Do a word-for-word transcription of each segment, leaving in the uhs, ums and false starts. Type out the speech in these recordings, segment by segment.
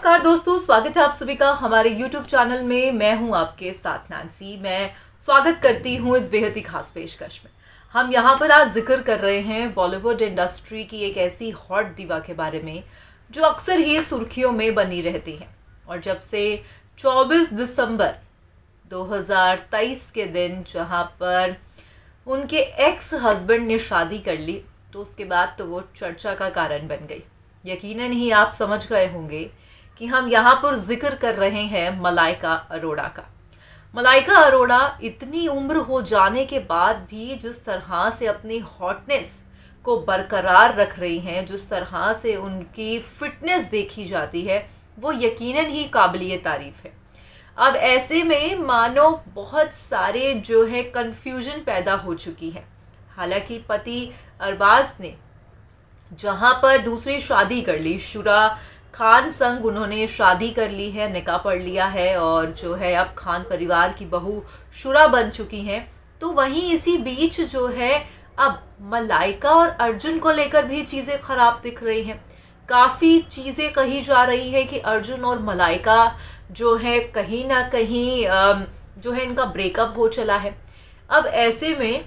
नमस्कार दोस्तों, स्वागत है आप सभी का हमारे यूट्यूब चैनल में। मैं हूं आपके साथ नैन्सी। मैं स्वागत करती हूं इस बेहद ही खास पेशकश में। हम यहां पर आज जिक्र कर रहे हैं बॉलीवुड इंडस्ट्री की एक ऐसी हॉट दीवा के बारे में जो अक्सर ही सुर्खियों में बनी रहती है। और जब से चौबीस दिसंबर दो हज़ार तेईस के दिन जहां पर उनके एक्स हस्बैंड ने शादी कर ली, तो उसके बाद तो वो चर्चा का कारण बन गई। यकीनन ही आप समझ गए होंगे कि हम यहाँ पर जिक्र कर रहे हैं मलाइका अरोड़ा का। मलाइका अरोड़ा इतनी उम्र हो जाने के बाद भी जिस तरह से अपनी हॉटनेस को बरकरार रख रही हैं, जिस तरह से उनकी फिटनेस देखी जाती है, वो यकीनन ही काबिलिए तारीफ है। अब ऐसे में मानो बहुत सारे जो है कन्फ्यूजन पैदा हो चुकी है। हालांकि पति अरबाज ने जहां पर दूसरी शादी कर ली, शुरा खान संग उन्होंने शादी कर ली है, निकाह पढ़ लिया है और जो है अब खान परिवार की बहू शुरा बन चुकी हैं। तो वहीं इसी बीच जो है अब मलाइका और अर्जुन को लेकर भी चीज़ें ख़राब दिख रही हैं। काफ़ी चीज़ें कही जा रही है कि अर्जुन और मलाइका जो है कहीं ना कहीं जो है इनका ब्रेकअप हो चला है। अब ऐसे में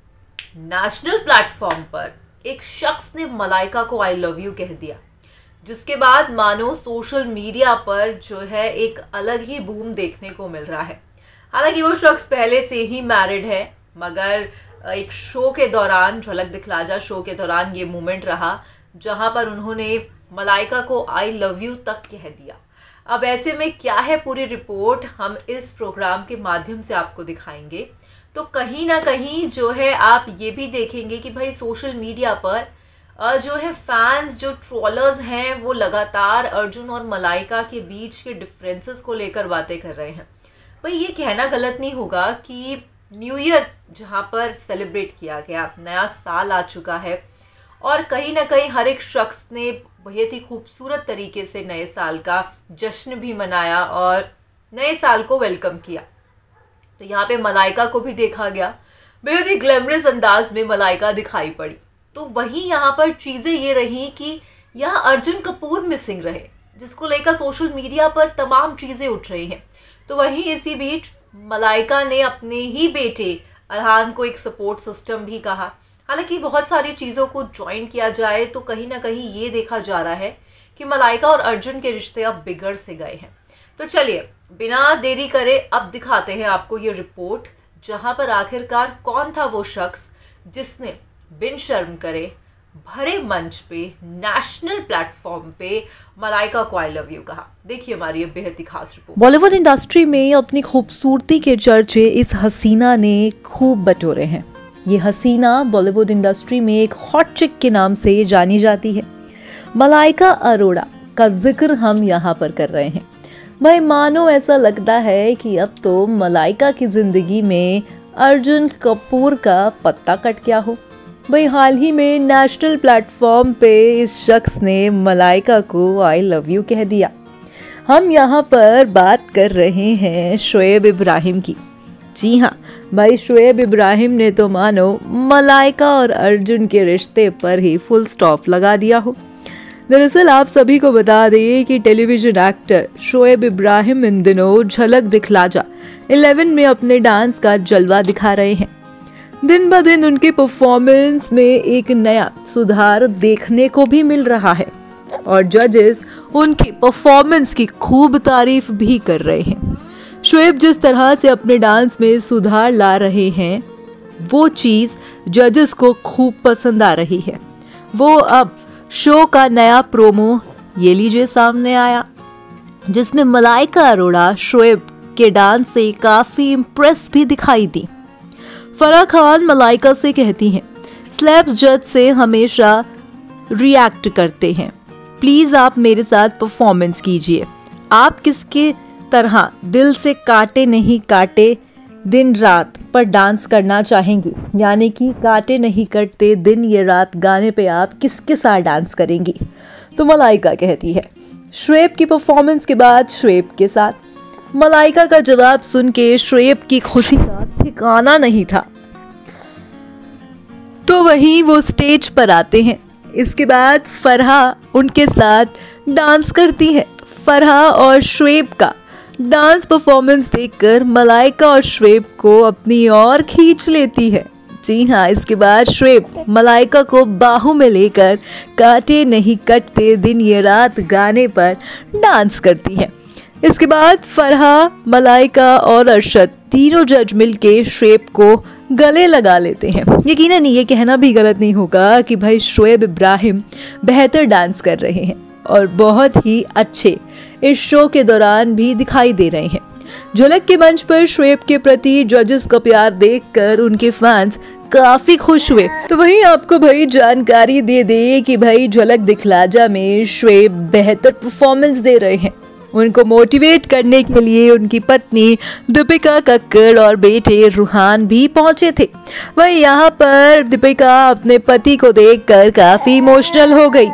नेशनल प्लेटफॉर्म पर एक शख्स ने मलाइका को आई लव यू कह दिया, जिसके बाद मानो सोशल मीडिया पर जो है एक अलग ही बूम देखने को मिल रहा है। हालांकि वो शख्स पहले से ही मैरिड है, मगर एक शो के दौरान, झलक दिखला जा शो के दौरान ये मोमेंट रहा जहां पर उन्होंने मलाइका को आई लव यू तक कह दिया। अब ऐसे में क्या है पूरी रिपोर्ट, हम इस प्रोग्राम के माध्यम से आपको दिखाएंगे। तो कहीं ना कहीं जो है आप ये भी देखेंगे कि भाई सोशल मीडिया पर जो है फैंस, जो ट्रोलर्स हैं, वो लगातार अर्जुन और मलाइका के बीच के डिफरेंसेस को लेकर बातें कर रहे हैं। भाई ये कहना गलत नहीं होगा कि न्यू ईयर जहाँ पर सेलिब्रेट किया गया, नया साल आ चुका है और कहीं ना कहीं हर एक शख्स ने बहुत ही खूबसूरत तरीके से नए साल का जश्न भी मनाया और नए साल को वेलकम किया। तो यहाँ पे मलाइका को भी देखा गया, बेहद ही ग्लैमरस अंदाज में मलाइका दिखाई पड़ी। तो वहीं यहाँ पर चीज़ें ये रही कि यहाँ अर्जुन कपूर मिसिंग रहे, जिसको लेकर सोशल मीडिया पर तमाम चीज़ें उठ रही हैं। तो वहीं इसी बीच मलाइका ने अपने ही बेटे अरहान को एक सपोर्ट सिस्टम भी कहा। हालांकि बहुत सारी चीज़ों को ज्वाइन किया जाए तो कहीं ना कहीं ये देखा जा रहा है कि मलाइका और अर्जुन के रिश्ते अब बिगड़ से गए हैं। तो चलिए बिना देरी करे अब दिखाते हैं आपको ये रिपोर्ट, जहां पर आखिरकार कौन था वो शख्स जिसने बिन शर्म करे भरे मंच पे, नेशनल प्लेटफॉर्म पे मलाइका को आई लव यू कहा। देखिए हमारी ये बेहद ही खास रिपोर्ट। बॉलीवुड इंडस्ट्री में अपनी खूबसूरती के चर्चे इस हसीना ने खूब बटोरे हैं। ये हसीना बॉलीवुड इंडस्ट्री में एक हॉट चिक के नाम से जानी जाती है। मलाइका अरोड़ा का जिक्र हम यहाँ पर कर रहे हैं। भाई मानो ऐसा लगता है कि अब तो मलाइका की जिंदगी में अर्जुन कपूर का पत्ता कट गया हो। भाई हाल ही में नेशनल प्लेटफॉर्म पे इस शख्स ने मलाइका को आई लव यू कह दिया। हम यहाँ पर बात कर रहे हैं शोएब इब्राहिम की। जी हाँ भाई, शोएब इब्राहिम ने तो मानो मलाइका और अर्जुन के रिश्ते पर ही फुल स्टॉप लगा दिया हो। दरअसल आप सभी को बता दें कि टेलीविजन एक्टर शोएब इब्राहिम इन दिनों झलक दिखला जा इलेवन में अपने डांस का जलवा दिखा रहे हैं। दिन ब दिन उनके परफॉर्मेंस में एक नया सुधार देखने को भी मिल रहा है और जजेस उनकी परफॉर्मेंस की खूब तारीफ भी कर रहे हैं। शोएब जिस तरह से अपने डांस में सुधार ला रहे हैं, वो चीज़ जजेस को खूब पसंद आ रही है। वो अब शो का नया प्रोमो ये लीजिए सामने आया, जिसमें मलाइका अरोड़ा शोएब के डांस से काफ़ी इम्प्रेस भी दिखाई दी। फराह खान मलाइका से कहती हैं, स्लैब्स जज से हमेशा रिएक्ट करते हैं, प्लीज़ आप मेरे साथ परफॉर्मेंस कीजिए। आप किसके तरह दिल से काटे नहीं काटे दिन रात पर डांस करना चाहेंगी, यानी कि काटे नहीं कटते दिन ये रात गाने पे आप किसके साथ डांस करेंगी। तो मलाइका कहती है शोएब की परफॉर्मेंस के बाद शोएब के साथ। मलाइका का जवाब सुन के शोएब की खुशी का ठिकाना नहीं था। तो वहीं वो स्टेज पर आते हैं। इसके बाद फराह उनके साथ डांस करती है। फरहा और शुएब का डांस परफॉर्मेंस देखकर मलाइका और शुएब को अपनी ओर खींच लेती है। जी हाँ, इसके बाद शुएब मलाइका को बाहों में लेकर काटे नहीं कटते दिन ये रात गाने पर डांस करती है। इसके बाद फरहा, मलाइका और अरशद तीनों जज मिलके शुएब को गले लगा लेते हैं। यकीनन ये कहना भी गलत नहीं होगा कि भाई शुएब इब्राहिम बेहतर डांस कर रहे हैं और बहुत ही अच्छे इस शो के दौरान भी दिखाई दे रहे हैं। झलक के मंच पर शुएब के प्रति जजेस का प्यार देखकर उनके फैंस काफी खुश हुए। तो वहीं आपको भाई जानकारी दे दे कि भाई झलक दिखला जा में शुएब बेहतर परफॉर्मेंस दे रहे हैं। उनको मोटिवेट करने के लिए उनकी पत्नी दीपिका कक्कड़ और बेटे रूहान भी पहुंचे थे। वहीं यहाँ पर दीपिका अपने पति को देखकर काफी इमोशनल हो गई।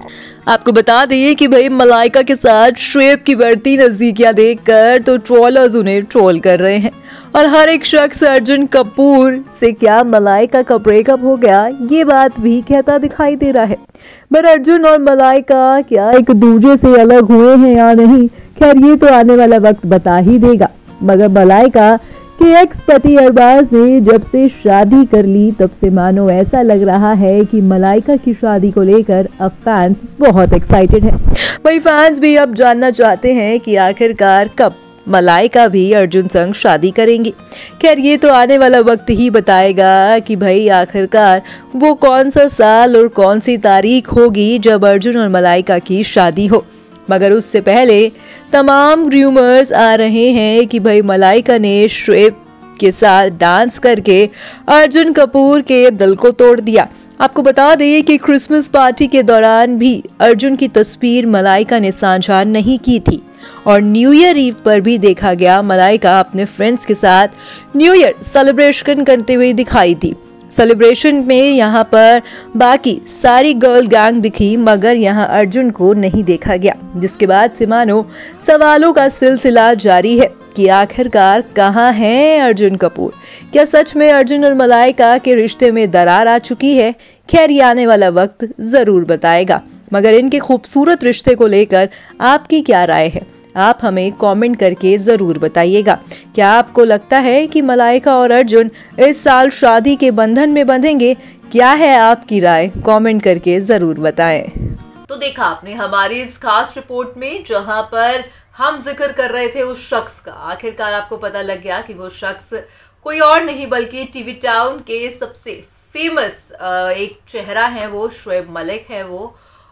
आपको बता दें कि भाई मलाइका के साथ शुएब की बढ़ती नजदीकियां देखकर तो ट्रोलर्स उन्हें ट्रोल कर रहे हैं और हर एक शख्स अर्जुन कपूर से क्या मलाइका का ब्रेकअप हो गया ये बात भी कहता दिखाई दे रहा है। पर अर्जुन और मलाइका क्या एक दूसरे से अलग हुए हैं या नहीं, खैर ये तो आने वाला वक्त बता ही देगा। मगर मलाइका के एक्स पति अरबाज ने जब से शादी कर ली तब से मानो ऐसा लग रहा है कि मलाइका की शादी को लेकर अब फैंस बहुत एक्साइटेड हैं। वही फैंस भी अब जानना चाहते हैं कि आखिरकार कब मलाइका भी अर्जुन संग शादी करेंगी। खैर ये तो आने वाला वक्त ही बताएगा कि भाई आखिरकार वो कौन सा साल और कौन सी तारीख होगी जब अर्जुन और मलाइका की शादी हो। मगर उससे पहले तमाम रूमर्स आ रहे हैं कि भाई मलाइका ने शुएब के साथ डांस करके अर्जुन कपूर के दिल को तोड़ दिया। आपको बता दें कि क्रिसमस पार्टी के दौरान भी अर्जुन की तस्वीर मलाइका ने साझा नहीं की थी और न्यू ईयर ईव पर भी देखा गया मलाइका अपने फ्रेंड्स के साथ न्यू ईयर सेलिब्रेशन करते हुए दिखाई थी। सेलिब्रेशन में यहाँ पर बाकी सारी गर्ल गैंग दिखी मगर यहाँ अर्जुन को नहीं देखा गया, जिसके बाद से मानो सवालों का सिलसिला जारी है कि आखिरकार कहाँ हैं अर्जुन कपूर। क्या सच में अर्जुन और मलाइका के रिश्ते में दरार आ चुकी है? खैर ये आने वाला वक्त जरूर बताएगा। मगर इनके खूबसूरत रिश्ते को लेकर आपकी क्या राय है? आप हमें कमेंट करके ज़रूर बताइएगा। क्या आपको लगता है कि मलाइका और अर्जुन इस साल शादी के बंधन में बंधेंगे? क्या है आपकी राय? कमेंट करके ज़रूर बताएं। तो देखा आपने हमारी इस खास रिपोर्ट में जहां पर हम जिक्र कर रहे थे उस शख्स का, आखिरकार आपको पता लग गया कि वो शख्स कोई और नहीं बल्कि टीवी टाउन के सबसे फेमस एक चेहरा है, वो शुएब मलिक है वो,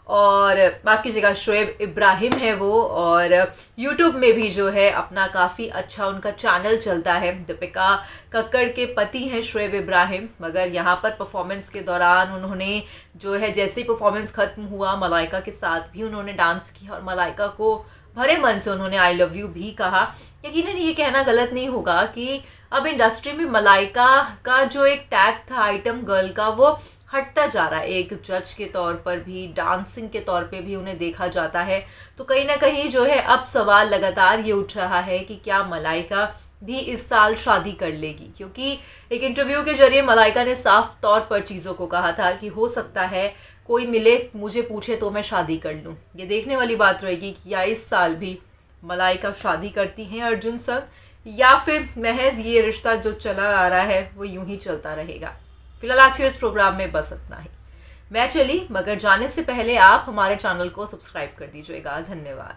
और माफ़ कीजिएगा शुएब इब्राहिम है वो, और यूट्यूब में भी जो है अपना काफ़ी अच्छा उनका चैनल चलता है। दीपिका कक्कड़ के पति हैं शुएब इब्राहिम। मगर यहाँ पर परफॉर्मेंस के दौरान उन्होंने जो है जैसे ही परफॉर्मेंस ख़त्म हुआ मलाइका के साथ भी उन्होंने डांस किया और मलाइका को भरे मन से उन्होंने आई लव यू भी कहा। यकीनन ये कहना गलत नहीं होगा कि अब इंडस्ट्री में मलाइका का जो एक टैग था आइटम गर्ल का वो हटता जा रहा है। एक जज के तौर पर भी, डांसिंग के तौर पे भी उन्हें देखा जाता है। तो कहीं ना कहीं जो है अब सवाल लगातार ये उठ रहा है कि क्या मलाइका भी इस साल शादी कर लेगी, क्योंकि एक इंटरव्यू के जरिए मलाइका ने साफ तौर पर चीज़ों को कहा था कि हो सकता है कोई मिले मुझे पूछे तो मैं शादी कर लूँ। ये देखने वाली बात रहेगी कि या इस साल भी मलाइका शादी करती हैं अर्जुन संग या फिर महज ये रिश्ता जो चला आ रहा है वो यूं ही चलता रहेगा। फिलहाल आज के इस प्रोग्राम में बस इतना ही। मैं चली, मगर जाने से पहले आप हमारे चैनल को सब्सक्राइब कर दीजिएगा। धन्यवाद।